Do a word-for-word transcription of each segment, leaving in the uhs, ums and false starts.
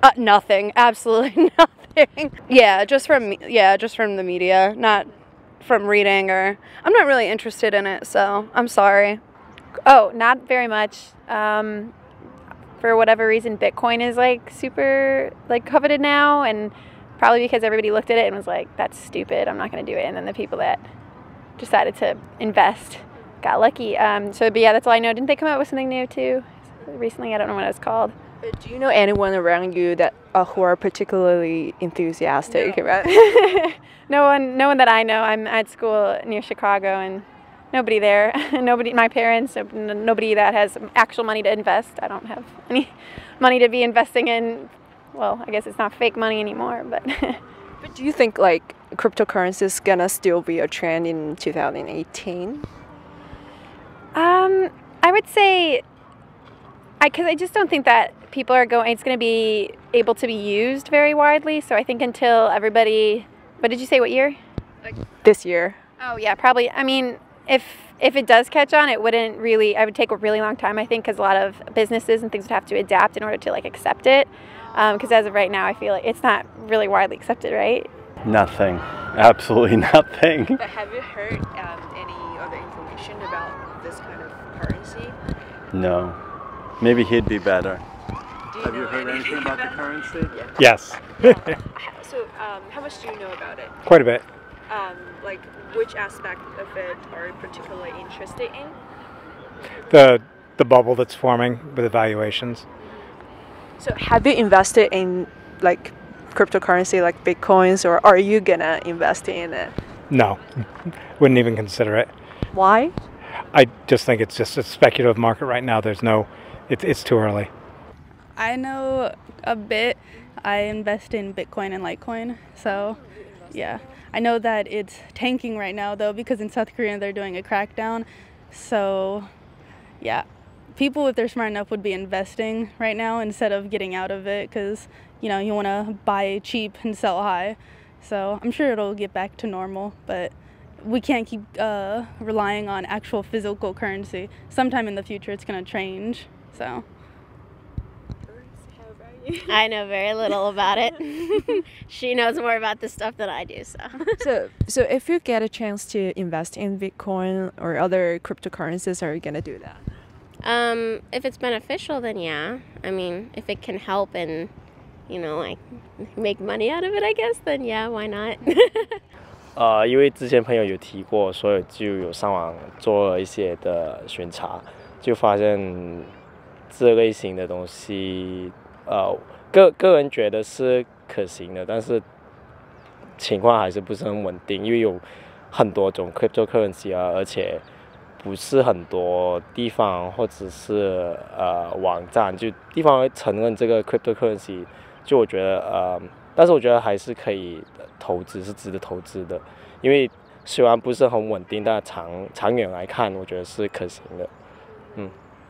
Uh, nothing. Absolutely nothing. Yeah, just from yeah, just from the media, not from reading or I'm not really interested in it, so I'm sorry. Oh, not very much. Um, for whatever reason, Bitcoin is like super like coveted now, and probably because everybody looked at it and was like, "That's stupid. I'm not going to do it." And then the people that decided to invest got lucky. Um, so, but yeah, that's all I know. Didn't they come out with something new too recently? I don't know what it's called. But do you know anyone around you that uh, who are particularly enthusiastic no. about it? no one, no one that I know. I'm at school near Chicago, and nobody there. nobody, my parents, nobody that has actual money to invest. I don't have any money to be investing in. Well, I guess it's not fake money anymore, but. But do you think like cryptocurrency is gonna still be a trend in two thousand eighteen? Um, I would say, I because I just don't think that people are going. It's going to be able to be used very widely. So I think until everybody. What did you say? What year? Like this year. Oh yeah, probably. I mean, if if it does catch on, it wouldn't really. I would take a really long time. I think because a lot of businesses and things would have to adapt in order to like accept it. Because um, as of right now, I feel like it's not really widely accepted, right? Nothing. Absolutely nothing. But have you heard um, any other information about this kind of currency? No. Maybe he'd be better. Do you Have know you heard anything about the currency? Yeah. Yes. So um, how much do you know about it? Quite a bit. Um, like which aspect of it are you particularly interested in? The the bubble that's forming with evaluations. So have you invested in like cryptocurrency like Bitcoins, or are you gonna invest in it? No, wouldn't even consider it. Why? I just think it's just a speculative market right now. There's no, it's it's too early. I know a bit. I invest in Bitcoin and Litecoin, so yeah. I know that it's tanking right now though because in South Korea they're doing a crackdown. So yeah, people if they're smart enough would be investing right now instead of getting out of it because you know you want to buy cheap and sell high. So I'm sure it'll get back to normal, but we can't keep uh, relying on actual physical currency. Sometime in the future it's going to change. So. I know very little about it. She knows more about this stuff than I do. So. so, so if you get a chance to invest in Bitcoin or other cryptocurrencies, are you gonna do that? Um, if it's beneficial, then yeah. I mean, if it can help and, you know, like make money out of it, I guess, then yeah, why not? 呃，因为之前朋友有提过，所以就有上网做了一些的巡查，就发现这类型的东西。 呃，个个人觉得是可行的，但是情况还是不是很稳定，因为有很多种 cryptocurrency 啊，而且不是很多地方或者是呃网站就地方会承认这个 cryptocurrency， 就我觉得呃，但是我觉得还是可以投资，是值得投资的，因为虽然不是很稳定，但长长远来看，我觉得是可行的。嗯。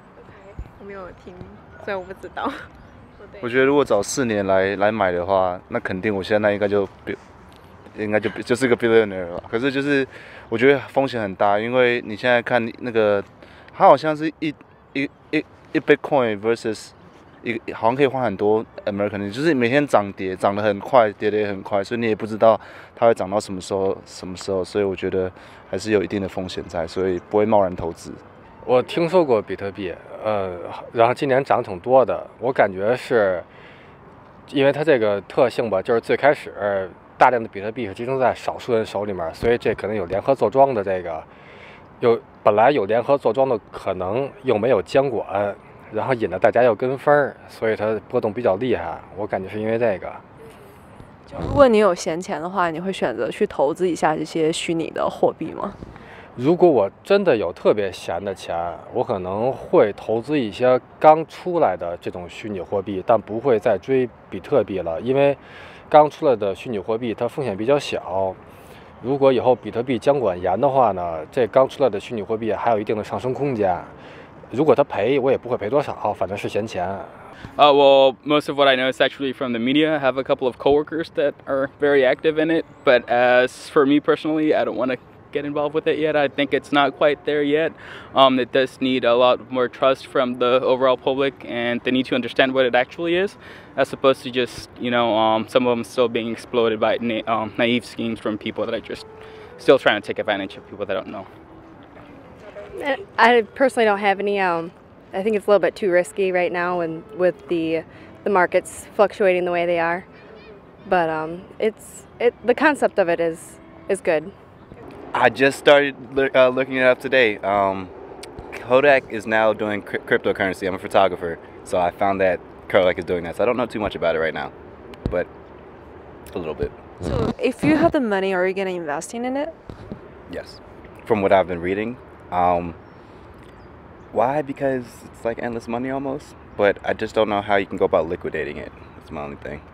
OK， 我没有听，所以我不知道。 我觉得如果早四年来来买的话，那肯定我现在应该就应该就就是个 billionaire 了。可是就是我觉得风险很大，因为你现在看那个，它好像是一一一一 Bitcoin versus 一好像可以换很多 American， 就是每天涨跌涨得很快，跌得也很快，所以你也不知道它会涨到什么时候什么时候，所以我觉得还是有一定的风险在，所以不会贸然投资。 我听说过比特币，呃，然后今年涨挺多的。我感觉是，因为它这个特性吧，就是最开始大量的比特币是集中在少数人手里面，所以这可能有联合坐庄的这个，有本来有联合坐庄的可能，又没有监管，然后引得大家又跟风，所以它波动比较厉害。我感觉是因为这个。 如果你有闲钱的话，你会选择去投资一下这些虚拟的货币吗？ 如果我真的有特别闲的钱，我可能会投资一些刚出来的这种虚拟货币，但不会再追比特币了，因为刚出来的虚拟货币它风险比较小。如果以后比特币监管严的话呢，这刚出来的虚拟货币还有一定的上升空间。如果它赔，我也不会赔多少，反正是闲钱。 Uh, well, most of what I know is actually from the media. I have a couple of coworkers that are very active in it, but as for me personally, I don't want to get involved with it yet. I think it's not quite there yet. Um, it does need a lot more trust from the overall public, and they need to understand what it actually is, as opposed to just, you know, um, some of them still being exploited by na um, naive schemes from people that are just still trying to take advantage of people that don't know. I personally don't have any. Um, I think it's a little bit too risky right now, and with the the markets fluctuating the way they are. But um, it's it. The concept of it is is good. I just started uh, looking it up today. Um, Kodak is now doing cri cryptocurrency. I'm a photographer, so I found that Kodak is doing that. So I don't know too much about it right now, but a little bit. So if you have the money, are you gonna invest in it? Yes, from what I've been reading. Um, why? Because it's like endless money almost. But I just don't know how you can go about liquidating it. That's my only thing.